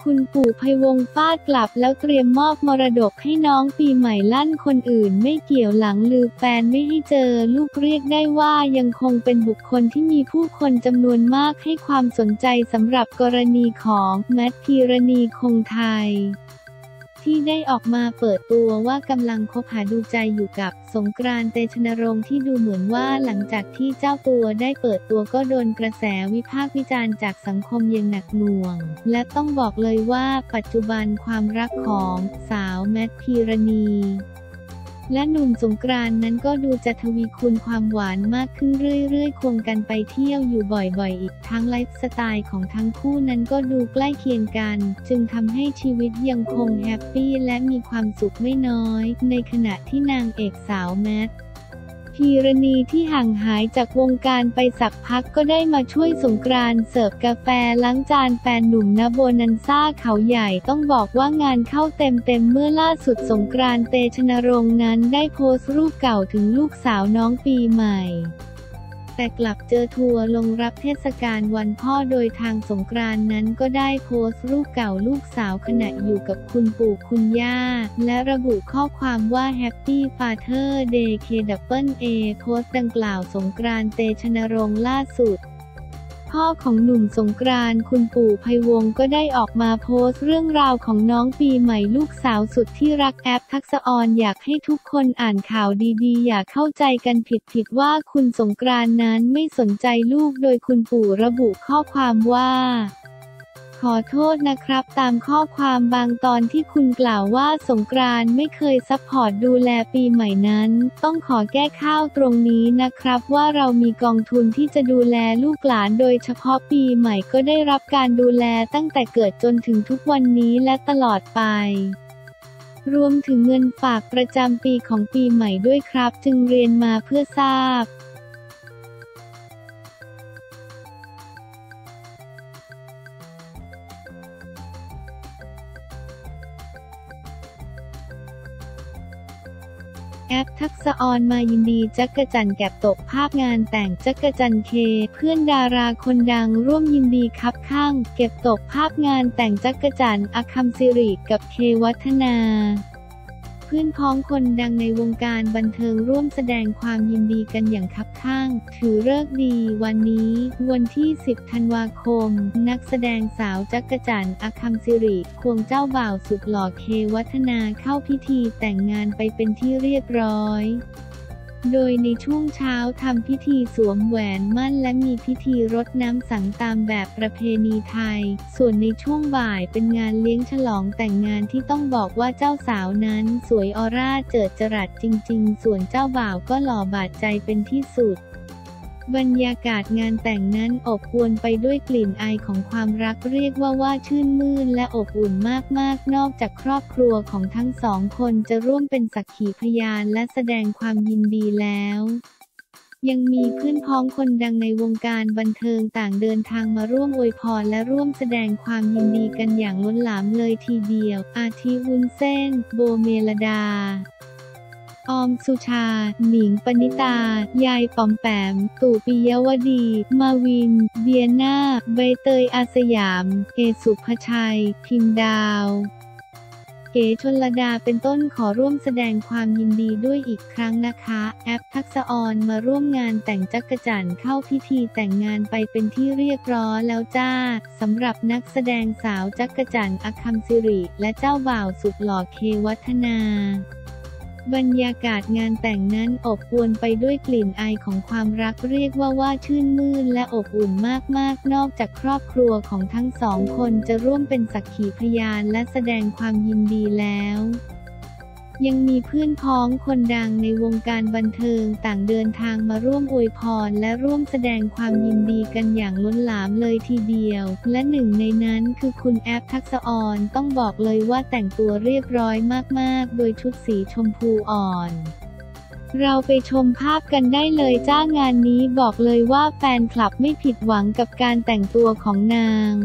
คุณปู่ไพวงศ์ฟาดกลับแล้วเตรียมมอบมรดกให้น้องปีใหม่ลั่นคนอื่นไม่เกี่ยวหลังลือแฟนไม่ให้เจอลูกเรียกได้ว่ายังคงเป็นบุคคลที่มีผู้คนจำนวนมากให้ความสนใจสำหรับกรณีของแมท พีรณีคงไทยที่ได้ออกมาเปิดตัวว่ากำลังคบหาดูใจอยู่กับสงกรานต์ เตชะนรงค์ที่ดูเหมือนว่าหลังจากที่เจ้าตัวได้เปิดตัวก็โดนกระแสวิพากษ์วิจารณ์จากสังคมอย่างหนักหน่วงและต้องบอกเลยว่าปัจจุบันความรักของสาวแมท พีรณีและหนุ่มสงกรานต์นั้นก็ดูจะทวีคูณความหวานมากขึ้นเรื่อยๆควงกันไปเที่ยวอยู่บ่อยๆอีกทั้งไลฟ์สไตล์ของทั้งคู่นั้นก็ดูใกล้เคียงกันจึงทำให้ชีวิตยังคงแฮปปี้และมีความสุขไม่น้อยในขณะที่นางเอกสาวแมท พีรณีที่ห่างหายจากวงการไปสักพักก็ได้มาช่วยสงกรานต์เสิร์ฟกาแฟล้างจานแฟนหนุ่มณโบนันซ่าเขาใหญ่ต้องบอกว่างานเข้าเต็มเมื่อล่าสุดสงกรานต์ เตชะนรงค์นั้นได้โพสต์รูปเก่าถึงลูกสาวน้องปีใหม่แต่กลับเจอทัวร์ลงรับเทศกาลวันพ่อโดยทางสงกรานต์นั้นก็ได้โพสต์รูปเก่าลูกสาวขณะอยู่กับคุณปู่คุณย่าและระบุข้อความว่า Happy Father Day KAA โพสต์ดังกล่าวสงกรานต์ เตชะนรงค์ล่าสุดพ่อของหนุ่มสงกรานต์คุณปู่ไพวงศ์ก็ได้ออกมาโพสต์เรื่องราวของน้องปีใหม่ลูกสาวสุดที่รักแอปทักษอรอยากให้ทุกคนอ่านข่าวดีๆอย่าเข้าใจกันผิดว่าคุณสงกรานต์นั้นไม่สนใจลูกโดยคุณปู่ระบุข้อความว่าขอโทษนะครับตามข้อความบางตอนที่คุณกล่าวว่าสงกรานต์ไม่เคยซัพพอร์ตดูแลปีใหม่นั้นต้องขอแก้ข่าวตรงนี้นะครับว่าเรามีกองทุนที่จะดูแลลูกหลานโดยเฉพาะปีใหม่ก็ได้รับการดูแลตั้งแต่เกิดจนถึงทุกวันนี้และตลอดไปรวมถึงเงินฝากประจำปีของปีใหม่ด้วยครับจึงเรียนมาเพื่อทราบแอปทักษอรมายินดีจักรจั่นแก็บตกภาพงานแต่งจักรจั่นเคเพื่อนดาราคนดังร่วมยินดีคับข้างเก็บตกภาพงานแต่งจักรจั่นอคัมสิริกับเควัฒนาเพื่อนพ้องคนดังในวงการบันเทิงร่วมแสดงความยินดีกันอย่างคับข้างถือฤกษ์ดีวันนี้วันที่ 10 ธันวาคมนักแสดงสาวจักรจั่นอคัมสิริควงเจ้าบ่าวสุดหล่อเควัฒนาเข้าพิธีแต่งงานไปเป็นที่เรียบร้อยโดยในช่วงเช้าทำพิธีสวมแหวนมั่นและมีพิธีรดน้ำสังตามแบบประเพณีไทยส่วนในช่วงบ่ายเป็นงานเลี้ยงฉลองแต่งงานที่ต้องบอกว่าเจ้าสาวนั้นสวยออร่าเจิดจรัสจริงๆส่วนเจ้าบ่าวก็หล่อบาดใจเป็นที่สุดบรรยากาศงานแต่งนั้นอบอวลไปด้วยกลิ่นอายของความรักเรียกว่าชื่นมื่นและอบอุ่นมากๆนอกจากครอบครัวของทั้งสองคนจะร่วมเป็นสักขีพยานและแสดงความยินดีแล้วยังมีเพื่อนพ้องคนดังในวงการบันเทิงต่างเดินทางมาร่วมอวยพรและร่วมแสดงความยินดีกันอย่างล้นหลามเลยทีเดียวอาทิวุ้นเส้นโบเมลดาออมสุชาหนิงปณิตายายปอมแปมตู่ปิยวดีมาวินเดียนาใบเตยอาสยามเอสุภชัยพิมดาวเก๋ชลดาเป็นต้นขอร่วมแสดงความยินดีด้วยอีกครั้งนะคะแอปทักษอรมาร่วมงานแต่งจักรจั่นเข้าพิธีแต่งงานไปเป็นที่เรียบร้อยแล้วจ้าสำหรับนักแสดงสาวจักรจั่นอคัมสิริและเจ้าบ่าวสุดหล่อเควัฒนาบรรยากาศงานแต่งนั้นอบอวลไปด้วยกลิ่นอายของความรักเรียกว่าชื่นมื่นและอบอุ่นมากๆนอกจากครอบครัวของทั้งสองคนจะร่วมเป็นสักขีพยานและแสดงความยินดีแล้วยังมีเพื่อนพ้องคนดังในวงการบันเทิงต่างเดินทางมาร่วมอวยพรและร่วมแสดงความยินดีกันอย่างล้นหลามเลยทีเดียวและหนึ่งในนั้นคือคุณแอปทักษอรต้องบอกเลยว่าแต่งตัวเรียบร้อยมากๆโดยชุดสีชมพูอ่อนเราไปชมภาพกันได้เลยจ้างานนี้บอกเลยว่าแฟนคลับไม่ผิดหวังกับการแต่งตัวของนาง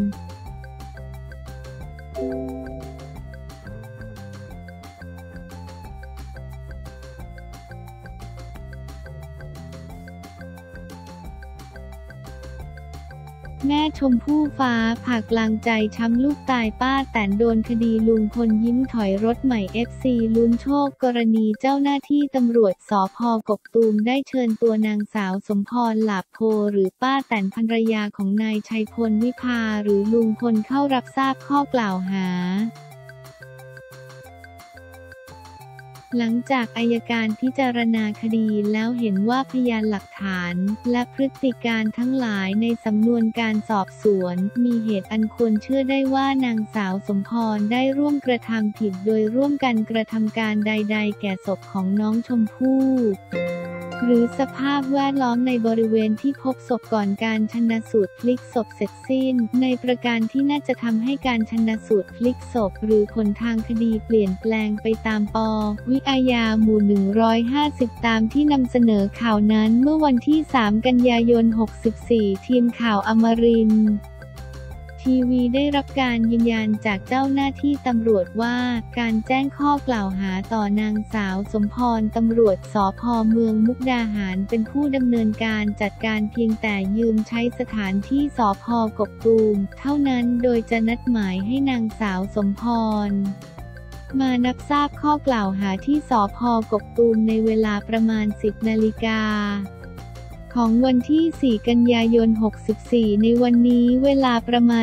แม่ชมพู่ฟ้าผ่ากลางใจช้ำลูกตายป้าแตนโดนคดีลุงพลยิ้มถอยรถใหม่ FC ลุ้นโชคกรณีเจ้าหน้าที่ตำรวจสภ.กกตูมได้เชิญตัวนางสาวสมพรหลาโพหรือป้าแตนภรรยาของนายชัยพลวิภาหรือลุงพลเข้ารับทราบข้อกล่าวหาหลังจากอัยการพิจารณาคดีแล้วเห็นว่าพยานหลักฐานและพฤติการทั้งหลายในสำนวนการสอบสวนมีเหตุอันควรเชื่อได้ว่านางสาวสมพรได้ร่วมกระทำผิดโดยร่วมกันกระทำการใดๆแก่ศพของน้องชมพู่หรือสภาพแวดล้อมในบริเวณที่พบศพก่อนการชันสูตรพลิกศพเสร็จสิ้นในประการที่น่าจะทำให้การชันสูตรพลิกศพหรือผลทางคดีเปลี่ยนแปลงไปตามป.วิอาญาหมู่150ตามที่นำเสนอข่าวนั้นเมื่อวันที่3 กันยายน 64ทีมข่าวอมรินทร์ทีวีได้รับการยืนยันจากเจ้าหน้าที่ตำรวจว่าการแจ้งข้อกล่าวหาต่อนางสาวสมพรตำรวจสภ.เมืองมุกดาหารเป็นผู้ดำเนินการจัดการเพียงแต่ยืมใช้สถานที่สภ.กกตูมเท่านั้นโดยจะนัดหมายให้นางสาวสมพรมารับทราบข้อกล่าวหาที่สภ.กกตูมในเวลาประมาณ 10 นาฬิกาของวันที่ 4 กันยายน 64ในวันนี้เวลาประมาณ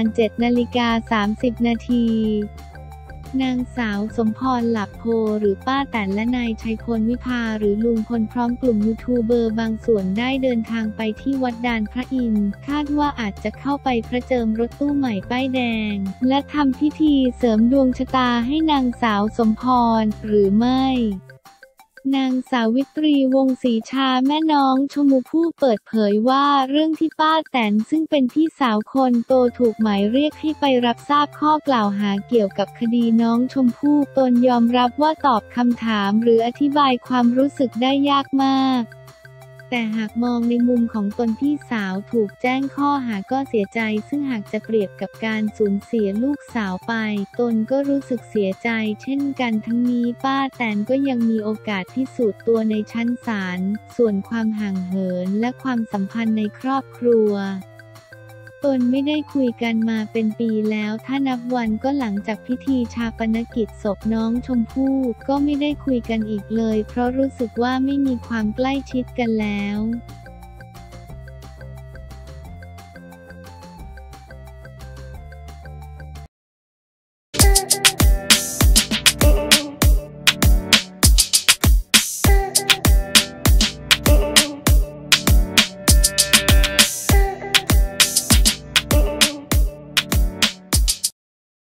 7:30 นาทีนางสาวสมพรหลับโพหรือป้าแตนและนายชัยพลวิภาหรือลุงพลพร้อมกลุ่มยูทูบเบอร์บางส่วนได้เดินทางไปที่วัดดานพระอินทร์คาดว่าอาจจะเข้าไปประเจิมรถตู้ใหม่ป้ายแดงและทำพิธีเสริมดวงชะตาให้นางสาวสมพรหรือไม่นางสาวิตรีวงศ์ศรีชาแม่น้องชมพู่เปิดเผยว่าเรื่องที่ป้าแตนซึ่งเป็นพี่สาวคนโตถูกหมายเรียกให้ไปรับทราบข้อกล่าวหาเกี่ยวกับคดีน้องชมพู่ตนยอมรับว่าตอบคำถามหรืออธิบายความรู้สึกได้ยากมากแต่หากมองในมุมของตนพี่สาวถูกแจ้งข้อหาก็เสียใจซึ่งหากจะเปรียบกับการสูญเสียลูกสาวไปตนก็รู้สึกเสียใจเช่นกันทั้งนี้ป้าแตนก็ยังมีโอกาสพิสูจน์ตัวในชั้นศาลส่วนความห่างเหินและความสัมพันธ์ในครอบครัวตนไม่ได้คุยกันมาเป็นปีแล้วถ้านับวันก็หลังจากพิธีฌาปนกิจศพน้องชมพู่ก็ไม่ได้คุยกันอีกเลยเพราะรู้สึกว่าไม่มีความใกล้ชิดกันแล้ว